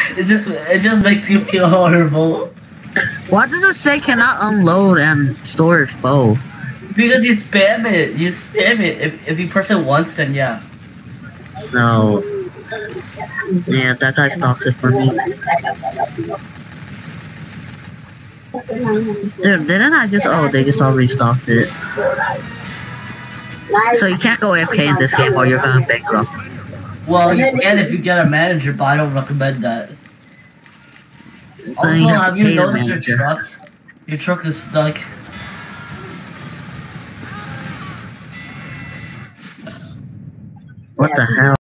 it just makes you feel horrible. Why does it say cannot unload and store foe? Because you spam it. You spam it. If you press it once, then yeah. So yeah, that guy stocks it for me. Dude, didn't I just? Oh, they just all restocked it. So you can't go AFK in this game or you're gonna bankrupt. Well, you can if you get a manager, but I don't recommend that. Also, have you noticed your truck? Your truck is stuck. What the hell?